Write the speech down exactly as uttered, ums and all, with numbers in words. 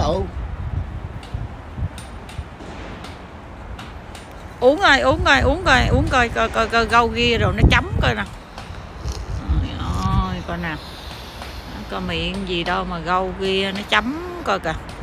độ. Uống rồi, uống rồi, uống rồi, uống coi coi coi, coi gâu ghi rồi nó chấm coi nè. Ôi coi nè. Coi miệng gì đâu mà gâu ghi nó chấm coi kìa.